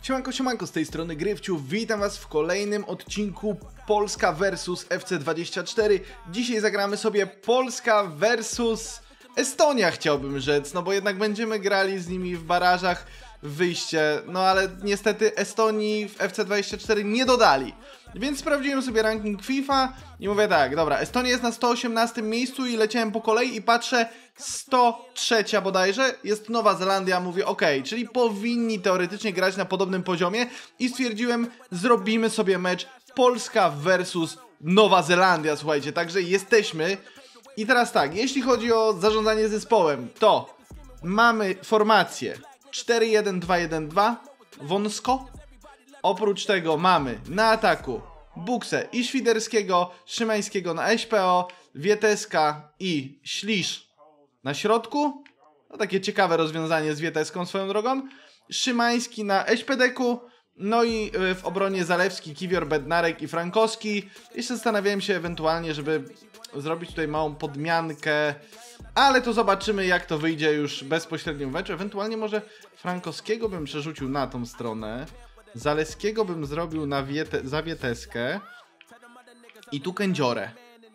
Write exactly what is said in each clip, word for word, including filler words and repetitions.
Siemanko, siemanko, z tej strony Grywciu, witam was w kolejnym odcinku Polska versus F C dwadzieścia cztery. Dzisiaj zagramy sobie Polska versus Estonia, chciałbym rzec, no bo jednak będziemy grali z nimi w barażach w wyjście, no ale niestety Estonii w F C dwadzieścia cztery nie dodali. Więc sprawdziłem sobie ranking FIFA i mówię tak, dobra, Estonia jest na sto osiemnastym miejscu i leciałem po kolei i patrzę, sto trzy bodajże, jest Nowa Zelandia, mówię ok, czyli powinni teoretycznie grać na podobnym poziomie i stwierdziłem, zrobimy sobie mecz Polska versus Nowa Zelandia, słuchajcie, także jesteśmy. I teraz tak, jeśli chodzi o zarządzanie zespołem, to mamy formację cztery jeden dwa jeden dwa, wąsko. Oprócz tego mamy na ataku Buksę i Świderskiego, Szymańskiego na S P O, Wieteska i Ślisz na środku. No takie ciekawe rozwiązanie z Wieteską swoją drogą. Szymański na S P D ku. No i w obronie Zalewski, Kiwior, Bednarek i Frankowski. Jeszcze zastanawiałem się ewentualnie, żeby zrobić tutaj małą podmiankę, ale to zobaczymy, jak to wyjdzie już bezpośrednio w meczu. Ewentualnie może Frankowskiego bym przerzucił na tą stronę. Zaleskiego bym zrobił na wiete za Wieteskę. I tu Kędziorę.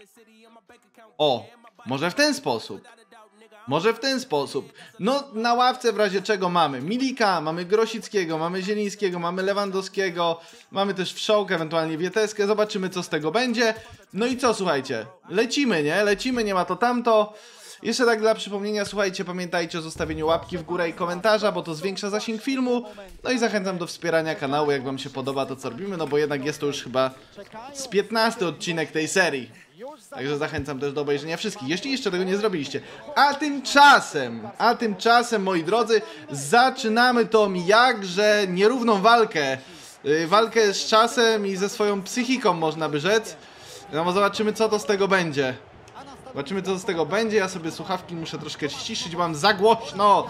O, może w ten sposób. Może w ten sposób. No, na ławce w razie czego mamy Milika, mamy Grosickiego, mamy Zielińskiego, mamy Lewandowskiego, mamy też Wszołkę, ewentualnie Wieteskę. Zobaczymy, co z tego będzie. No i co, słuchajcie? Lecimy, nie? Lecimy, nie ma to tamto. Jeszcze tak dla przypomnienia, słuchajcie, pamiętajcie o zostawieniu łapki w górę i komentarza, bo to zwiększa zasięg filmu. No i zachęcam do wspierania kanału, jak wam się podoba to, co robimy, no bo jednak jest to już chyba z piętnasty odcinek tej serii. Także zachęcam też do obejrzenia wszystkich, jeśli jeszcze tego nie zrobiliście. A tymczasem, a tymczasem, moi drodzy, zaczynamy tą jakże nierówną walkę. Yy, walkę z czasem i ze swoją psychiką, można by rzec. No bo zobaczymy, co to z tego będzie. Zobaczymy, co z tego będzie. Ja sobie słuchawki muszę troszkę ściszyć, mam za głośno.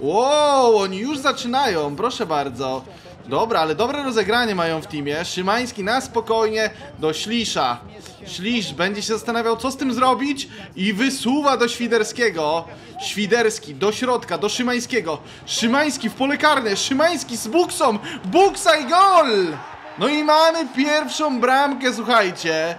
Wow, oni już zaczynają, proszę bardzo. Dobra, ale dobre rozegranie mają w teamie. Szymański na spokojnie do Ślisza. Ślisz będzie się zastanawiał, co z tym zrobić i wysuwa do Świderskiego. Świderski do środka, do Szymańskiego. Szymański w pole karne, Szymański z Buksą. Buksa i gol! No i mamy pierwszą bramkę, słuchajcie.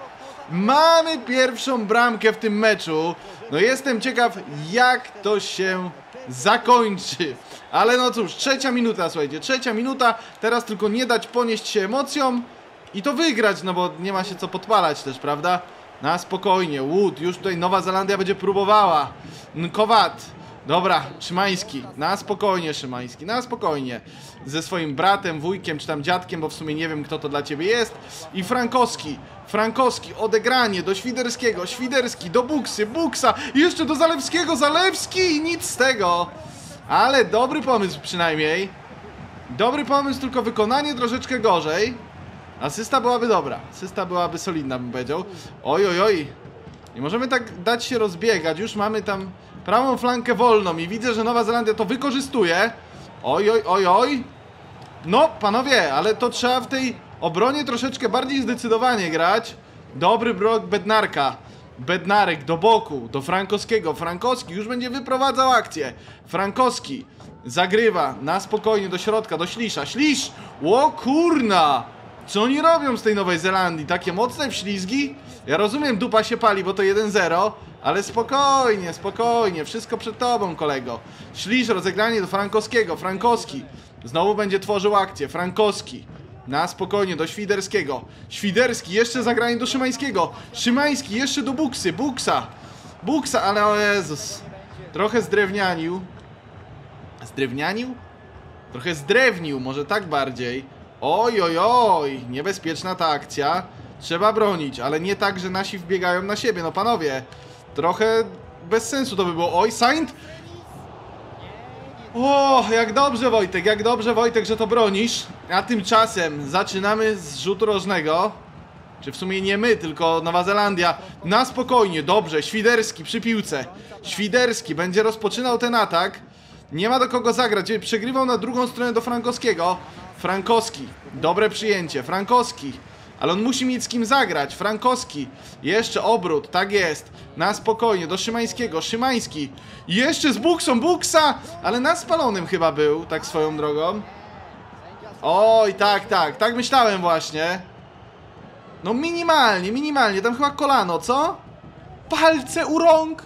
Mamy pierwszą bramkę w tym meczu. No jestem ciekaw, jak to się zakończy. Ale no cóż, trzecia minuta, słuchajcie, trzecia minuta. Teraz tylko nie dać ponieść się emocjom i to wygrać, no bo nie ma się co podpalać też, prawda? Na spokojnie, Wood, już tutaj Nowa Zelandia będzie próbowała. Nkowat, dobra, Szymański, na spokojnie Szymański, na spokojnie. Ze swoim bratem, wujkiem czy tam dziadkiem, bo w sumie nie wiem, kto to dla ciebie jest. I Frankowski, Frankowski, odegranie do Świderskiego, Świderski do Buksy, Buksa, i jeszcze do Zalewskiego, Zalewski, nic z tego. Ale dobry pomysł przynajmniej. Dobry pomysł, tylko wykonanie troszeczkę gorzej. Asysta byłaby dobra, asysta byłaby solidna, bym powiedział. Oj, oj, oj. Nie możemy tak dać się rozbiegać, już mamy tam prawą flankę wolną i widzę, że Nowa Zelandia to wykorzystuje. Oj, oj, oj, oj. No, panowie, ale to trzeba w tej obronie troszeczkę bardziej zdecydowanie grać. Dobry blok Bednarka. Bednarek do boku, do Frankowskiego. Frankowski już będzie wyprowadzał akcję. Frankowski zagrywa na spokojnie do środka, do Ślisza. Ślisz! O kurna! Co oni robią z tej Nowej Zelandii? Takie mocne wślizgi? Ja rozumiem, dupa się pali, bo to jeden zero, ale spokojnie, spokojnie, wszystko przed tobą, kolego. Ślisz, rozegranie do Frankowskiego. Frankowski znowu będzie tworzył akcję. Frankowski na spokojnie do Świderskiego. Świderski jeszcze zagranie do Szymańskiego. Szymański jeszcze do Buksy. Buksa. Buksa, ale o Jezus. Trochę zdrewnianił. Zdrewnianił? Trochę zdrewnił, może tak bardziej. Oj, oj, oj. Niebezpieczna ta akcja. Trzeba bronić, ale nie tak, że nasi wbiegają na siebie. No panowie, trochę bez sensu to by było. Oj, Saint. O, jak dobrze, Wojtek, jak dobrze, Wojtek, że to bronisz. A tymczasem zaczynamy z rzutu rożnego. Czy w sumie nie my, tylko Nowa Zelandia. Na spokojnie, dobrze, Świderski przy piłce. Świderski będzie rozpoczynał ten atak. Nie ma do kogo zagrać, przegrywał na drugą stronę do Frankowskiego. Frankowski, dobre przyjęcie, Frankowski. Ale on musi mieć z kim zagrać. Frankowski, jeszcze obrót, tak jest. Na spokojnie, do Szymańskiego, Szymański. Jeszcze z Buksą, Buksa, ale na spalonym chyba był, tak swoją drogą. Oj, tak, tak, tak myślałem właśnie. No minimalnie, minimalnie, tam chyba kolano, co? Palce u rąk!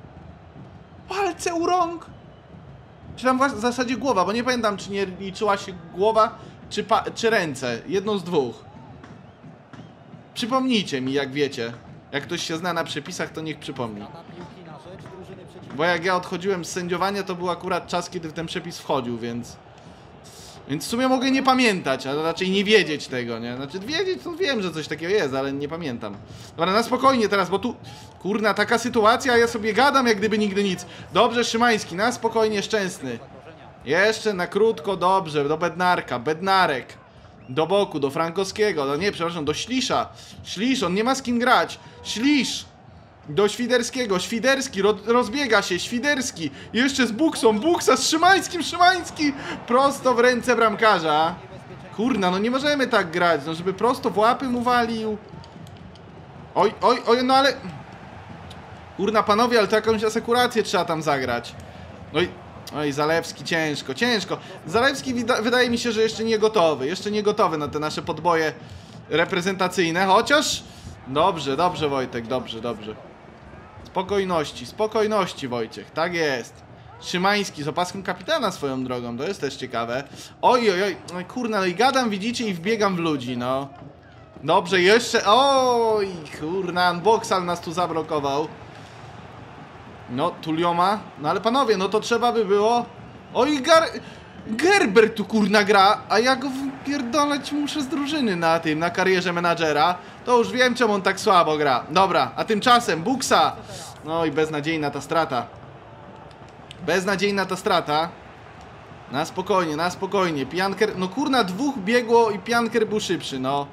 Palce u rąk! Czy tam w zasadzie głowa, bo nie pamiętam, czy nie liczyła się głowa, czy, pa czy ręce. Jedną z dwóch. Przypomnijcie mi, jak wiecie. Jak ktoś się zna na przepisach, to niech przypomni. Bo jak ja odchodziłem z sędziowania, to był akurat czas, kiedy w ten przepis wchodził, więc... Więc w sumie mogę nie pamiętać, ale raczej nie wiedzieć tego, nie? Znaczy wiedzieć, to wiem, że coś takiego jest, ale nie pamiętam. Dobra, na spokojnie teraz, bo tu... Kurna, taka sytuacja, a ja sobie gadam jak gdyby nigdy nic. Dobrze, Szymański, na spokojnie, Szczęsny. Jeszcze na krótko, dobrze, do Bednarka, Bednarek. Do boku, do Frankowskiego, no nie, przepraszam, do Ślisza. Ślisz, on nie ma z kim grać. Ślisz. Do Świderskiego, Świderski, ro rozbiega się, Świderski. Jeszcze z Buksą, Buksa z Szymańskim, Szymański. Prosto w ręce bramkarza. Kurna, no nie możemy tak grać, no żeby prosto w łapy mu walił. Oj, oj, oj, no ale... Kurna, panowie, ale to jakąś asekurację trzeba tam zagrać. Oj, oj, Zalewski, ciężko, ciężko. Zalewski wydaje mi się, że jeszcze nie gotowy, jeszcze nie gotowy na te nasze podboje reprezentacyjne, chociaż... Dobrze, dobrze, Wojtek, dobrze, dobrze. Spokojności, spokojności, Wojciech, tak jest. Szymański z opaską kapitana swoją drogą, to jest też ciekawe. Oj, oj, oj, oj, kurna, no i gadam, widzicie, i wbiegam w ludzi, no. Dobrze, jeszcze, oj, kurna, Unboxal nas tu zablokował. No, Tulioma, no ale panowie, no to trzeba by było... Oj, Gar... Gerber tu kurna gra, a ja go wypierdolać muszę z drużyny na tym, na karierze menadżera. To już wiem, czemu on tak słabo gra. Dobra, a tymczasem Buksa. No i beznadziejna ta strata. Beznadziejna ta strata. Na spokojnie, na spokojnie. Pianker, no kurna, dwóch biegło i Pianker był szybszy, no.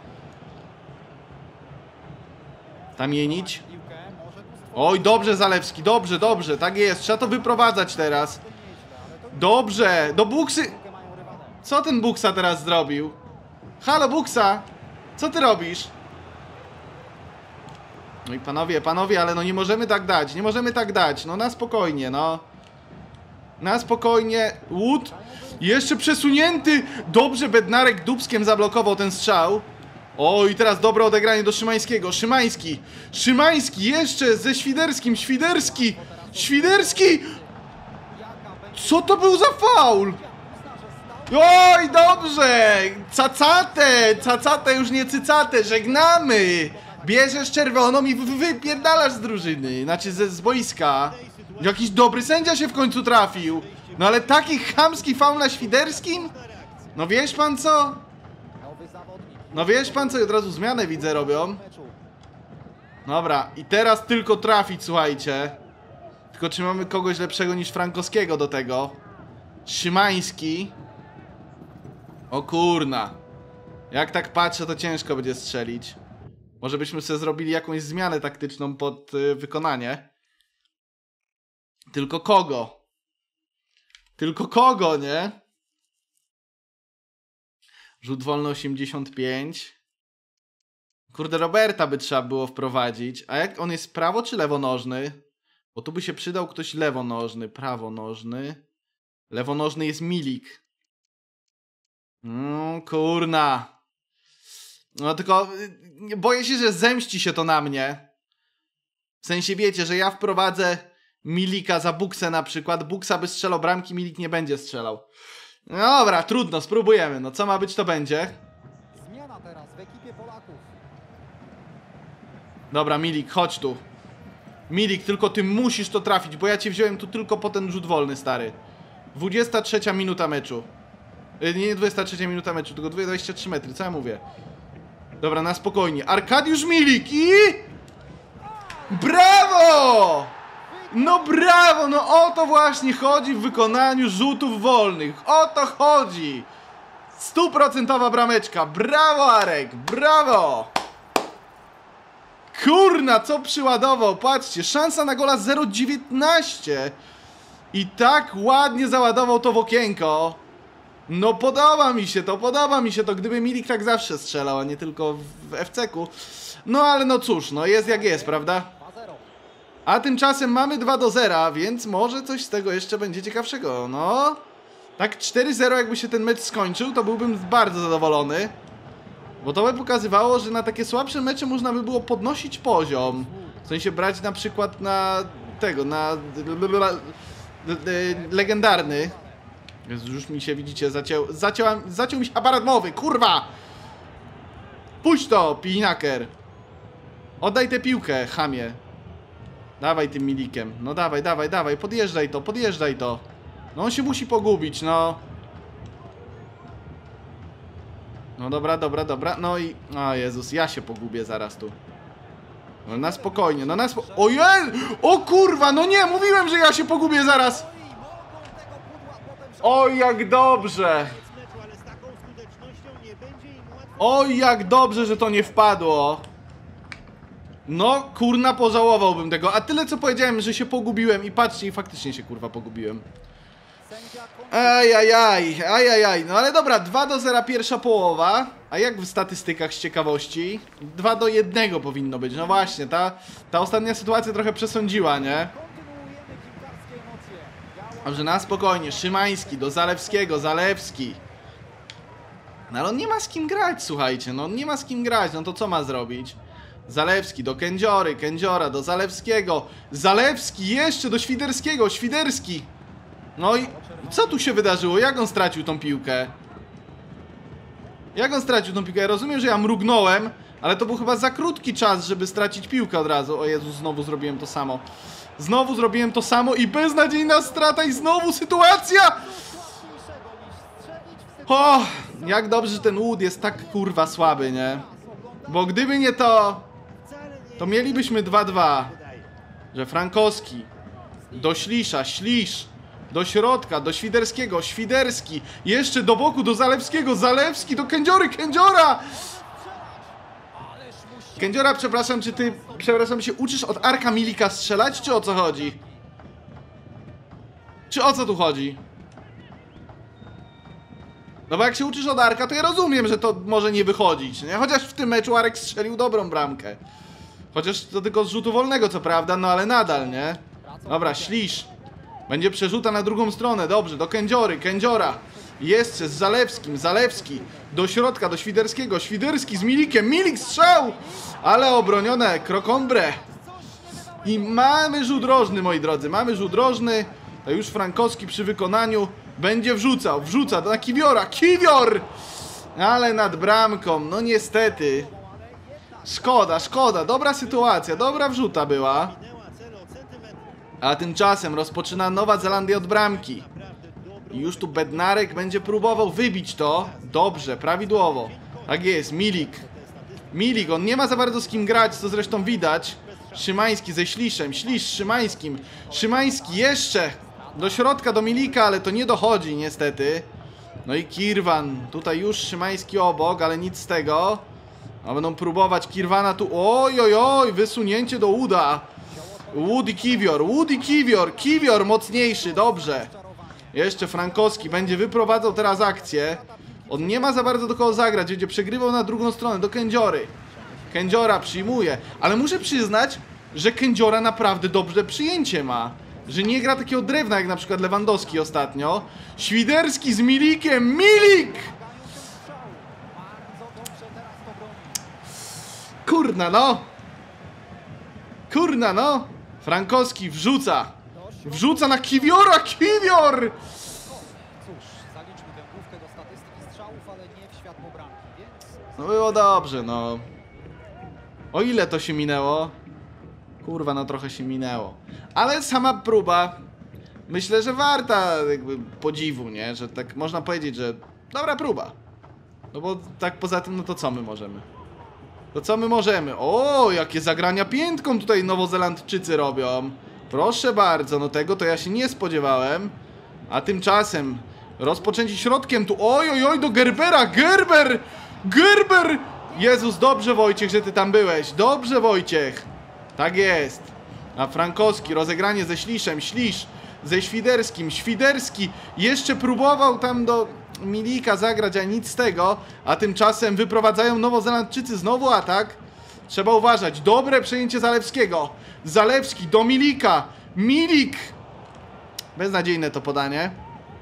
Tamienić. Oj, dobrze Zalewski, dobrze, dobrze, tak jest. Trzeba to wyprowadzać teraz. Dobrze, do Buksy. Co ten Buksa teraz zrobił? Halo Buksa, co ty robisz? No i panowie, panowie, ale no nie możemy tak dać, nie możemy tak dać, no na spokojnie, no. Na spokojnie, Wood. Jeszcze przesunięty. Dobrze, Bednarek dubskiem zablokował ten strzał. O, i teraz dobre odegranie do Szymańskiego. Szymański, Szymański, jeszcze ze Świderskim, Świderski, Świderski. Co to był za faul? Oj, dobrze! Cacate! Cacate, już nie cycate, żegnamy! Bierzesz czerwoną i wypierdalasz z drużyny, znaczy z, z boiska. Jakiś dobry sędzia się w końcu trafił. No ale taki chamski faul na Świderskim? No wiesz pan co? No wiesz pan co? I od razu zmianę widzę robią. Dobra, i teraz tylko trafić, słuchajcie. Tylko czy mamy kogoś lepszego niż Frankowskiego do tego? Szymański. O kurna. Jak tak patrzę, to ciężko będzie strzelić. Może byśmy sobie zrobili jakąś zmianę taktyczną pod y, wykonanie. Tylko kogo? Tylko kogo, nie? Rzut wolny osiemdziesiąt pięć. Kurde, Roberta by trzeba było wprowadzić. A jak on jest prawo czy lewonożny? Bo tu by się przydał ktoś lewonożny, prawonożny. Lewonożny jest Milik. No kurna. No tylko boję się, że zemści się to na mnie. W sensie wiecie, że ja wprowadzę Milika za Buksę na przykład. Buksa by strzelał bramki, Milik nie będzie strzelał. No dobra, trudno, spróbujemy. No co ma być, to będzie. Zmiana teraz w ekipie Polaków. Dobra, Milik, chodź tu. Milik, tylko ty musisz to trafić, bo ja cię wziąłem tu tylko po ten rzut wolny, stary. dwudziesta trzecia minuta meczu. Yy, nie dwudziesta trzecia minuta meczu, tylko dwadzieścia trzy metry, co ja mówię? Dobra, na spokojnie. Arkadiusz Milik i... Brawo! No brawo, no o to właśnie chodzi w wykonaniu rzutów wolnych. O to chodzi. Stuprocentowa brameczka. Brawo, Arek, brawo! Kurna, co przyładował, patrzcie, szansa na gola zero dziewiętnaście. I tak ładnie załadował to w okienko. No podoba mi się to, podoba mi się to, gdyby Milik tak zawsze strzelał, a nie tylko w F C ku. No ale no cóż, no jest jak jest, prawda? A tymczasem mamy dwa do zera, więc może coś z tego jeszcze będzie ciekawszego, no. Tak cztery zero jakby się ten mecz skończył, to byłbym bardzo zadowolony. Bo to by pokazywało, że na takie słabsze mecze można by było podnosić poziom. W sensie brać na przykład na tego, na legendarny. Jezu, już mi się, widzicie, zaciął, zaciąłem, zaciął mi się aparat mowy, kurwa! Puść to, pijnaker! Oddaj tę piłkę, chamie. Dawaj tym milikiem, no dawaj, dawaj, dawaj, podjeżdżaj to, podjeżdżaj to. No on się musi pogubić, no. No dobra, dobra, dobra, no i... O Jezus, ja się pogubię zaraz tu. No na spokojnie, no na spo... Ojej! O kurwa, no nie, mówiłem, że ja się pogubię zaraz! Oj, jak dobrze! Oj, jak dobrze, że to nie wpadło! No, kurna, pożałowałbym tego. A tyle, co powiedziałem, że się pogubiłem i patrzcie, i faktycznie się, kurwa, pogubiłem. Ajajaj, ajajaj. No ale dobra, dwa do zera pierwsza połowa. A jak w statystykach z ciekawości? dwa do jednego powinno być. No właśnie, ta, ta ostatnia sytuacja trochę przesądziła, nie? Dobrze, na spokojnie. Szymański do Zalewskiego, Zalewski. No ale on nie ma z kim grać, słuchajcie. No on nie ma z kim grać, no to co ma zrobić? Zalewski do Kędziory, Kędziora do Zalewskiego. Zalewski jeszcze do Świderskiego, Świderski. No i co tu się wydarzyło? Jak on stracił tą piłkę? Jak on stracił tą piłkę? Ja rozumiem, że ja mrugnąłem, ale to był chyba za krótki czas, żeby stracić piłkę od razu. O Jezu, znowu zrobiłem to samo. Znowu zrobiłem to samo i beznadziejna strata i znowu sytuacja! O, jak dobrze, że ten łód jest tak kurwa słaby, nie? Bo gdyby nie to, to mielibyśmy dwa dwa. Że Frankowski do Ślisza, Ślisz do środka, do Świderskiego, Świderski jeszcze do boku, do Zalewskiego, Zalewski do Kędziory, Kędziora! Kędziora, przepraszam, czy ty, przepraszam, się uczysz od Arka Milika strzelać, czy o co chodzi? Czy o co tu chodzi? No bo jak się uczysz od Arka, to ja rozumiem, że to może nie wychodzić, nie? Chociaż w tym meczu Arek strzelił dobrą bramkę. Chociaż to tylko z rzutu wolnego, co prawda, no ale nadal, nie? Dobra, Ślisz. Będzie przerzuta na drugą stronę, dobrze, do Kędziory, Kędziora. Jeszcze z Zalewskim, Zalewski. Do środka, do Świderskiego, Świderski z Milikiem, Milik strzał! Ale obronione, Krokombre. I mamy rzut rożny, moi drodzy, mamy rzut rożny. To już Frankowski przy wykonaniu będzie wrzucał, wrzuca na Kiwiora, Kiwior! Ale nad bramką, no niestety. Szkoda, szkoda, dobra sytuacja, dobra wrzuta była. A tymczasem rozpoczyna Nowa Zelandia od bramki. I już tu Bednarek będzie próbował wybić to. Dobrze, prawidłowo. Tak jest, Milik. Milik, on nie ma za bardzo z kim grać, co zresztą widać. Szymański ze Śliszem, Ślisz z Szymańskim. Szymański jeszcze do środka, do Milika, ale to nie dochodzi niestety. No i Kirwan, tutaj już Szymański obok, ale nic z tego. A będą próbować Kirwana tu, oj, oj, oj, wysunięcie do Uda. Wood i Kiwior, Wood i Kiwior, Kiwior mocniejszy, dobrze. Jeszcze Frankowski będzie wyprowadzał teraz akcję. On nie ma za bardzo do kogo zagrać, będzie przegrywał na drugą stronę, do Kędziory. Kędziora przyjmuje, ale muszę przyznać, że Kędziora naprawdę dobrze przyjęcie ma. Że nie gra takiego drewna jak na przykład Lewandowski ostatnio. Świderski z Milikiem, Milik! Kurna no! Kurna no! Frankowski wrzuca! Wrzuca na Kiwiora! Kiwior! Cóż, zaliczmy tę główkę do statystyki strzałów, ale nie w światło bramki, więc... No było dobrze, no. O ile to się minęło? Kurwa, no trochę się minęło. Ale sama próba, myślę, że warta jakby podziwu, nie? Że tak można powiedzieć, że dobra próba. No bo tak poza tym, no to co my możemy? To co my możemy? O, jakie zagrania piętką tutaj Nowozelandczycy robią. Proszę bardzo, no tego to ja się nie spodziewałem. A tymczasem rozpoczęcie środkiem tu, oj, oj, oj, do Gerbera, Gerber! Gerber! Jezus, dobrze Wojciech, że ty tam byłeś. Dobrze Wojciech. Tak jest. A Frankowski, rozegranie ze Śliszem, Ślisz ze Świderskim, Świderski jeszcze próbował tam do Milika zagrać, a nic z tego. A tymczasem wyprowadzają Nowozelandczycy znowu atak. Trzeba uważać. Dobre przejęcie Zalewskiego. Zalewski do Milika. Milik. Beznadziejne to podanie.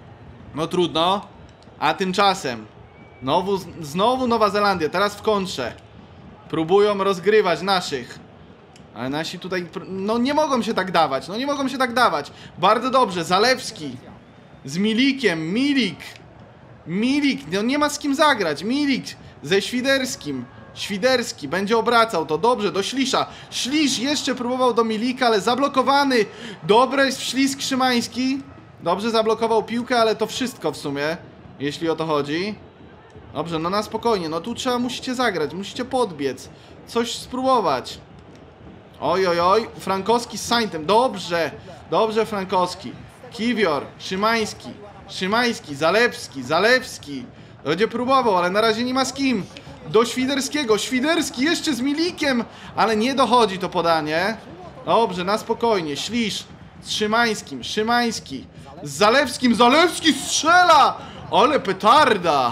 No trudno. A tymczasem znowu, znowu Nowa Zelandia, teraz w kontrze. Próbują rozgrywać naszych. Ale nasi tutaj, no nie mogą się tak dawać, no nie mogą się tak dawać. Bardzo dobrze, Zalewski z Milikiem, Milik. Milik, no nie ma z kim zagrać. Milik ze Świderskim. Świderski będzie obracał to, dobrze, do Ślisza. Ślisz jeszcze próbował do Milika, ale zablokowany. Dobre jest wślizg Szymański. Dobrze zablokował piłkę, ale to wszystko w sumie, jeśli o to chodzi. Dobrze, no na spokojnie, no tu trzeba, musicie zagrać, musicie podbiec. Coś spróbować. Oj, oj, oj, Frankowski z Saintem, dobrze. Dobrze, Frankowski. Kiwior, Szymański. Szymański, Zalewski, Zalewski. Będzie próbował, ale na razie nie ma z kim. Do Świderskiego, Świderski jeszcze z Milikiem, ale nie dochodzi to podanie. Dobrze, na spokojnie, Ślisz z Szymańskim, Szymański z Zalewskim, Zalewski strzela! Ale petarda!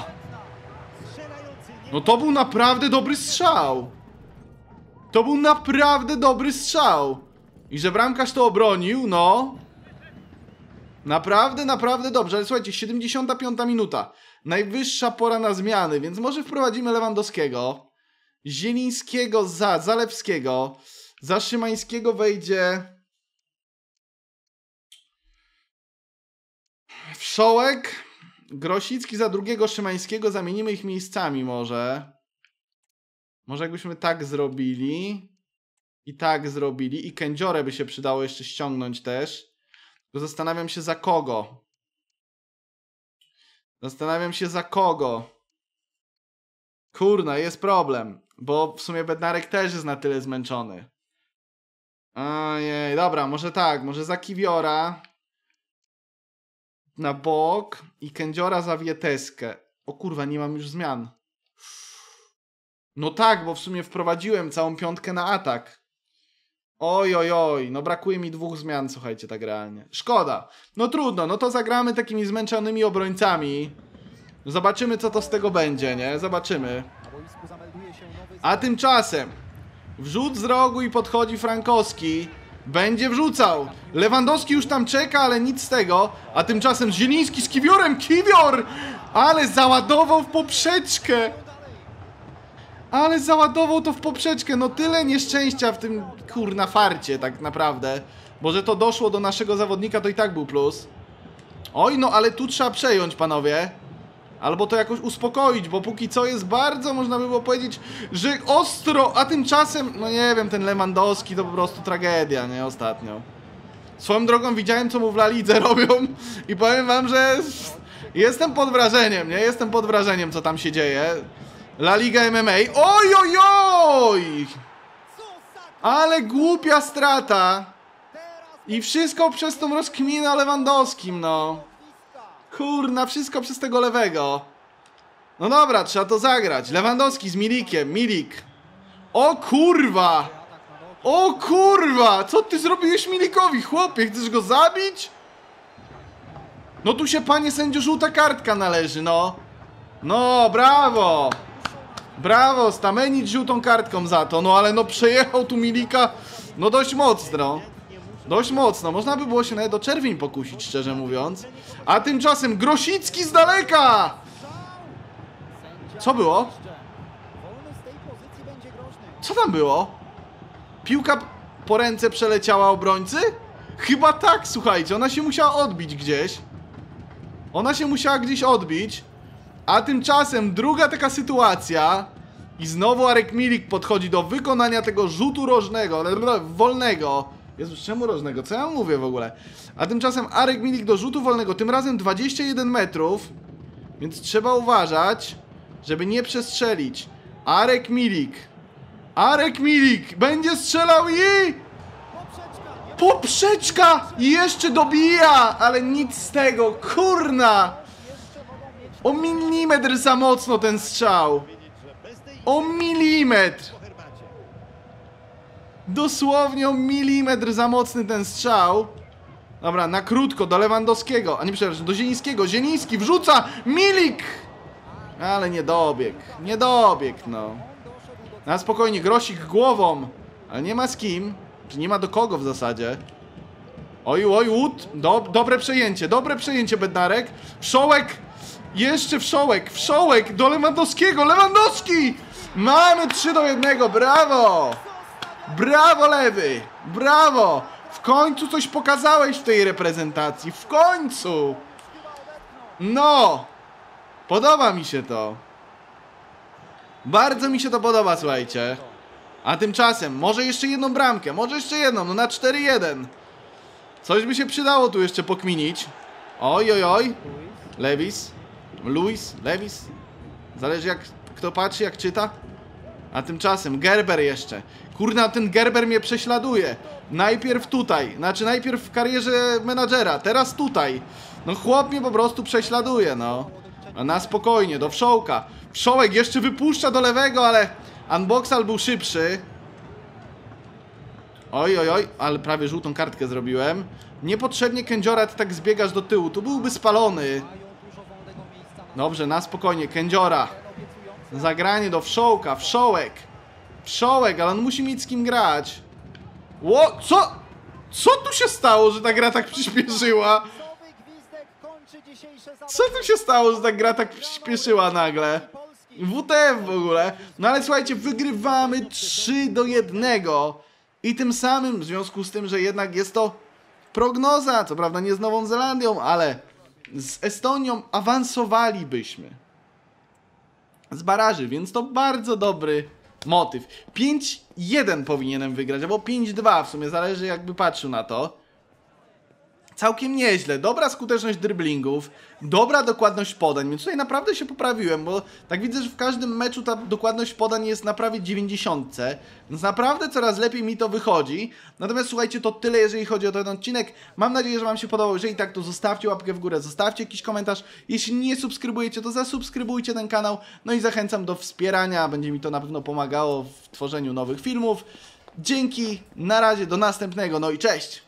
No to był naprawdę dobry strzał. To był naprawdę dobry strzał. I że bramkarz to obronił, no. Naprawdę, naprawdę dobrze. Ale słuchajcie, siedemdziesiąta piąta minuta. Najwyższa pora na zmiany, więc może wprowadzimy Lewandowskiego. Zielińskiego za Zalewskiego. Za Szymańskiego wejdzie Wszołek. Grosicki za drugiego, Szymańskiego. Zamienimy ich miejscami może. Może jakbyśmy tak zrobili. I tak zrobili. I Kędziorę by się przydało jeszcze ściągnąć też. Tylko zastanawiam się za kogo. Zastanawiam się za kogo. Kurna, jest problem. Bo w sumie Bednarek też jest na tyle zmęczony. Ojej, dobra, może tak. Może za Kiwiora. Na bok. I Kędziora za Wieteskę. O kurwa, nie mam już zmian. No tak, bo w sumie wprowadziłem całą piątkę na atak. Oj, oj, oj, no brakuje mi dwóch zmian, słuchajcie, tak realnie. Szkoda. No trudno, no to zagramy takimi zmęczonymi obrońcami. Zobaczymy, co to z tego będzie, nie? Zobaczymy. A tymczasem wrzut z rogu i podchodzi Frankowski. Będzie wrzucał. Lewandowski już tam czeka, ale nic z tego. A tymczasem Zieliński z Kiwiorem. Kiwior! Ale załadował w poprzeczkę. Ale załadował to w poprzeczkę. No tyle nieszczęścia w tym, kurna, farcie tak naprawdę. Bo że to doszło do naszego zawodnika, to i tak był plus. Oj, no ale tu trzeba przejąć, panowie. Albo to jakoś uspokoić, bo póki co jest bardzo, można by było powiedzieć, że ostro. A tymczasem, no nie wiem, ten Lewandowski to po prostu tragedia, nie? Ostatnio. Swoją drogą widziałem, co mu w La Lidze robią. I powiem wam, że jestem pod wrażeniem, nie? Jestem pod wrażeniem, co tam się dzieje. La Liga M M A. Oj, oj, oj! Ale głupia strata. I wszystko przez tą rozkminę o Lewandowskim, no. Kurna, wszystko przez tego lewego. No dobra, trzeba to zagrać. Lewandowski z Milikiem, Milik. O kurwa! O kurwa! Co ty zrobiłeś Milikowi, chłopie? Chcesz go zabić? No tu się, panie sędzio, żółta kartka należy, no. No, brawo! Brawo, stamenić żółtą kartką za to. No ale no przejechał tu Milika. No dość mocno. Dość mocno. Można by było się nawet do czerwień pokusić, szczerze mówiąc. A tymczasem Grosicki z daleka! Co było? Co tam było? Piłka po ręce przeleciała obrońcy? Chyba tak, słuchajcie. Ona się musiała odbić gdzieś. Ona się musiała gdzieś odbić. A tymczasem druga taka sytuacja. I znowu Arek Milik podchodzi do wykonania tego rzutu rożnego. Wolnego. Jezus, czemu rożnego? Co ja mówię w ogóle? A tymczasem Arek Milik do rzutu wolnego. Tym razem dwadzieścia jeden metrów. Więc trzeba uważać, żeby nie przestrzelić. Arek Milik. Arek Milik będzie strzelał i... Poprzeczka! I jeszcze dobija! Ale nic z tego. Kurna! O milimetr za mocno ten strzał. O milimetr. Dosłownie o milimetr za mocny ten strzał. Dobra, na krótko do Lewandowskiego. A nie, przepraszam, do Zielińskiego. Zieliński wrzuca. Milik! Ale nie dobieg. Nie dobieg, no. Na spokojnie, Grosik głową. Ale nie ma z kim. Czy nie ma do kogo w zasadzie. Oj, oj, łód. Do, dobre przejęcie, dobre przejęcie, Bednarek. Wszołek. Jeszcze wszołek, wszołek do Lewandowskiego. Lewandowski! Mamy trzy do jednego, brawo! Brawo, Lewy! Brawo! W końcu coś pokazałeś w tej reprezentacji. W końcu! No! Podoba mi się to. Bardzo mi się to podoba, słuchajcie. A tymczasem, może jeszcze jedną bramkę, może jeszcze jedną, no na cztery jeden. Coś by się przydało tu jeszcze pokminić. Oj, oj, oj. Lewis. Luis, Lewis. Zależy jak kto patrzy, jak czyta. A tymczasem Gerber jeszcze. Kurna, ten Gerber mnie prześladuje. Najpierw tutaj, znaczy najpierw w karierze menadżera, teraz tutaj. No chłop mnie po prostu prześladuje, no. A na spokojnie, do Wszołka. Wszołek jeszcze wypuszcza do lewego, ale Unboxal był szybszy. Oj, oj, oj, ale prawie żółtą kartkę zrobiłem. Niepotrzebnie, Kędziora, ty tak zbiegasz do tyłu, tu byłby spalony. Dobrze, na spokojnie, Kędziora. Zagranie do Wszołka, Wszołek. Wszołek, ale on musi mieć z kim grać. Ło, co? Co tu się stało, że ta gra tak przyspieszyła? Co tu się stało, że ta gra tak przyspieszyła nagle? W T F w ogóle. No ale słuchajcie, wygrywamy trzy do jednego. I tym samym, w związku z tym, że jednak jest to prognoza, co prawda nie z Nową Zelandią, ale z Estonią awansowalibyśmy z baraży, więc to bardzo dobry motyw. pięć jeden powinienem wygrać, albo pięć dwa, w sumie zależy jakby patrzył na to. Całkiem nieźle, dobra skuteczność dribblingów, dobra dokładność podań, więc tutaj naprawdę się poprawiłem, bo tak widzę, że w każdym meczu ta dokładność podań jest na prawie dziewięćdziesiąt, więc naprawdę coraz lepiej mi to wychodzi. Natomiast słuchajcie, to tyle jeżeli chodzi o ten odcinek. Mam nadzieję, że wam się podobał. Jeżeli tak, to zostawcie łapkę w górę, zostawcie jakiś komentarz. Jeśli nie subskrybujecie, to zasubskrybujcie ten kanał. No i zachęcam do wspierania, będzie mi to na pewno pomagało w tworzeniu nowych filmów. Dzięki, na razie, do następnego, no i cześć!